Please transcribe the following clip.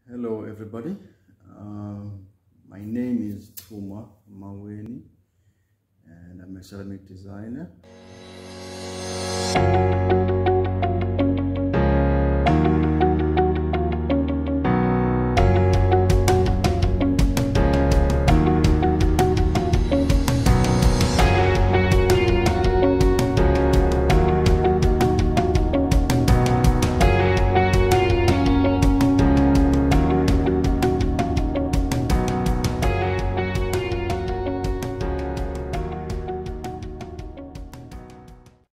Hello everybody, my name is Chuma Maweni and I'm a ceramic designer.